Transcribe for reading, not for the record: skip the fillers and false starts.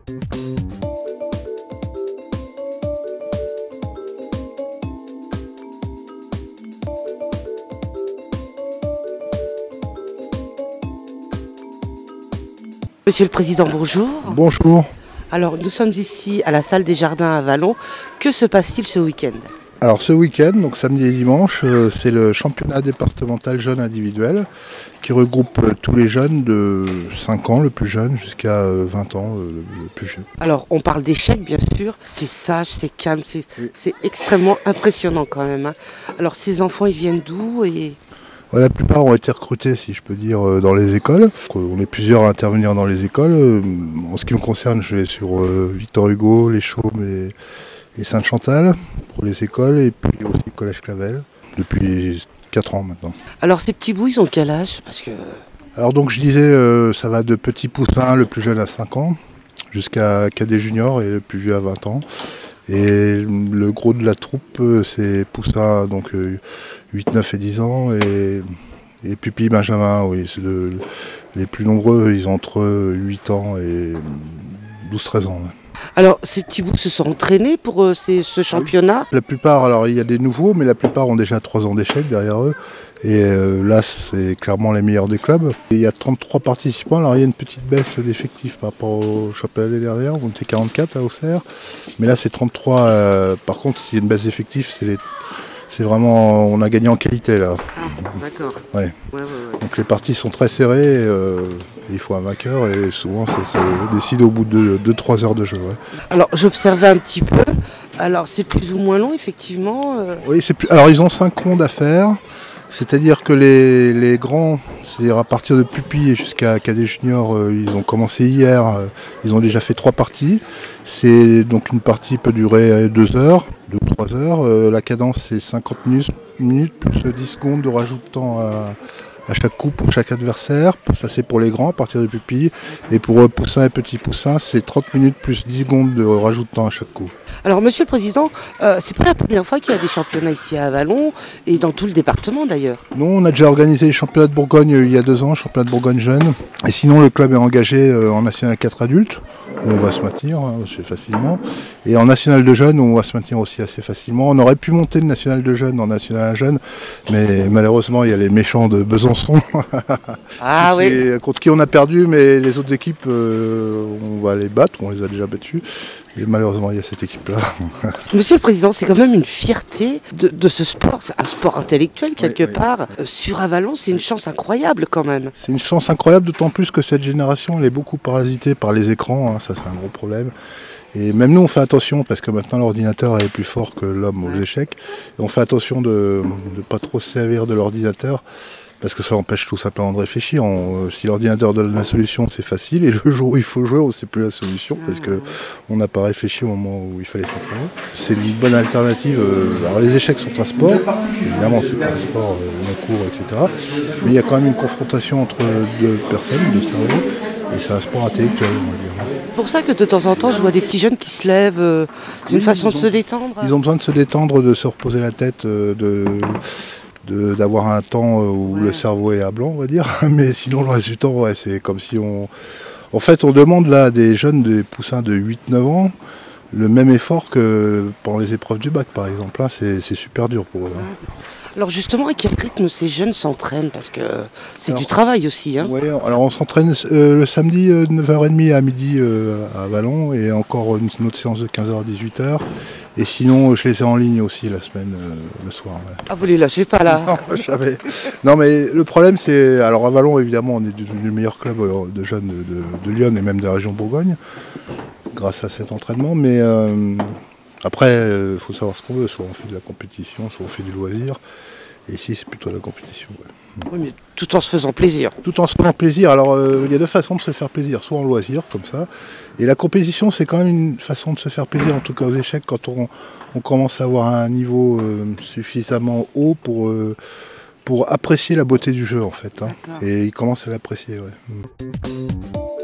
Monsieur le Président, bonjour. Bonjour. Alors, nous sommes ici à la salle des Jardins à Vallon. Que se passe-t-il ce week-end? Alors ce week-end, donc samedi et dimanche, c'est le championnat départemental jeunes individuel qui regroupe tous les jeunes de 5 ans, le plus jeune, jusqu'à 20 ans, le plus jeune. Alors, on parle d'échecs, bien sûr. C'est sage, c'est calme, c'est extrêmement impressionnant quand même, hein. Alors, ces enfants, ils viennent d'où et... La plupart ont été recrutés, si je peux dire, dans les écoles. On est plusieurs à intervenir dans les écoles. En ce qui me concerne, je vais sur Victor Hugo, Les Chaumes et Sainte-Chantal pour les écoles, et puis aussi le Collège Clavel, depuis 4 ans maintenant. Alors, ces petits bouts, ils ont quel âge? Parce que... Alors donc je disais, ça va de petit poussin, le plus jeune à 5 ans, jusqu'à cadet junior et le plus vieux à 20 ans. Et le gros de la troupe, c'est poussin, donc 8, 9 et 10 ans, et pupille Benjamin, oui, c'est les plus nombreux, ils ont entre 8 ans et 12-13 ans. Ouais. Alors, ces petits bouts se sont entraînés pour ce championnat? La plupart, alors il y a des nouveaux, mais la plupart ont déjà 3 ans d'échecs derrière eux. Et là, c'est clairement les meilleurs des clubs. Et il y a 33 participants, alors il y a une petite baisse d'effectifs par rapport au championnat l'année dernière, on était 44 à Auxerre. Mais là, c'est 33. Par contre, s'il y a une baisse d'effectifs, c'est vraiment, on a gagné en qualité là. Ah, d'accord. Ouais. Donc les parties sont très serrées, il faut un vainqueur et souvent ça se décide au bout de 2-3 heures de jeu. Ouais. Alors j'observais un petit peu, alors c'est plus ou moins long effectivement. Oui, alors ils ont 5 rondes à faire, c'est-à-dire que les grands, c'est-à-dire à partir de pupille jusqu'à cadet junior, ils ont commencé hier, ils ont déjà fait 3 parties. C'est donc une partie peut durer 2 heures, 2-3 heures. La cadence c'est 50 minutes plus 10 secondes de rajout de temps à chaque coup pour chaque adversaire. Ça c'est pour les grands à partir de pupille. Et pour poussin et petit poussin, c'est 30 minutes plus 10 secondes de rajout de temps à chaque coup. Alors Monsieur le Président, c'est pas la première fois qu'il y a des championnats ici à Vallon et dans tout le département d'ailleurs. Non, on a déjà organisé les championnats de Bourgogne il y a 2 ans, championnat de Bourgogne jeune. Et sinon le club est engagé en National 4 adultes, où on va se maintenir assez facilement. Et en National de jeunes, où on va se maintenir aussi assez facilement. On aurait pu monter le National de jeunes en National jeune, mais malheureusement il y a les méchants de Besançon. Ah oui. Contre qui on a perdu, mais les autres équipes, on va les battre, on les a déjà battus. Mais malheureusement, il y a cette équipe-là. Monsieur le Président, c'est quand même une fierté de ce sport, c'est un sport intellectuel quelque part. Sur Avalon, c'est une chance incroyable quand même. C'est une chance incroyable, d'autant plus que cette génération, elle est beaucoup parasitée par les écrans, hein, ça c'est un gros problème. Et même nous, on fait attention, parce que maintenant l'ordinateur est plus fort que l'homme aux échecs. Et on fait attention de ne pas trop se servir de l'ordinateur. Parce que ça empêche tout simplement de réfléchir. Si l'ordinateur donne la solution, c'est facile. Et le jour où il faut jouer, on ne sait plus la solution. Parce qu'on n'a pas réfléchi au moment où il fallait s'entraîner. C'est une bonne alternative. Alors les échecs sont un sport. Évidemment, c'est pas un sport long cours, etc. Mais il y a quand même une confrontation entre 2 personnes, 2 cerveaux. Et c'est un sport intellectuel, on va dire. C'est pour ça que de temps en temps, je vois des petits jeunes qui se lèvent. C'est une façon de se détendre. Ils ont besoin de se détendre, de se reposer la tête, d'avoir un temps où le cerveau est à blanc, on va dire. Mais sinon, le reste du temps, ouais, c'est comme si on... En fait, on demande là à des jeunes, des poussins de 8-9 ans, le même effort que pendant les épreuves du bac, par exemple. Là, c'est super dur pour eux. Hein. Alors justement, à quel rythme ces jeunes s'entraînent? Parce que c'est du travail aussi. Hein. Oui, alors on s'entraîne le samedi 9h30 à midi à Vallon, et encore une autre séance de 15h à 18h. Et sinon, je les ai en ligne aussi la semaine, le soir. Ouais. Ah, vous les lâchez pas là? Non, jamais. Non, mais le problème, c'est... Alors à Vallon, évidemment, on est devenu le meilleur club de jeunes de Lyon et même de la région Bourgogne, grâce à cet entraînement. Mais après, il faut savoir ce qu'on veut. Soit on fait de la compétition, soit on fait du loisir. Et ici, c'est plutôt la compétition. Ouais. Oui, mais tout en se faisant plaisir. Tout en se faisant plaisir. Alors, il y a 2 façons de se faire plaisir. Soit en loisir, comme ça. Et la compétition, c'est quand même une façon de se faire plaisir, en tout cas aux échecs, quand on commence à avoir un niveau suffisamment haut pour apprécier la beauté du jeu, en fait. Hein. Et il commence à l'apprécier, ouais.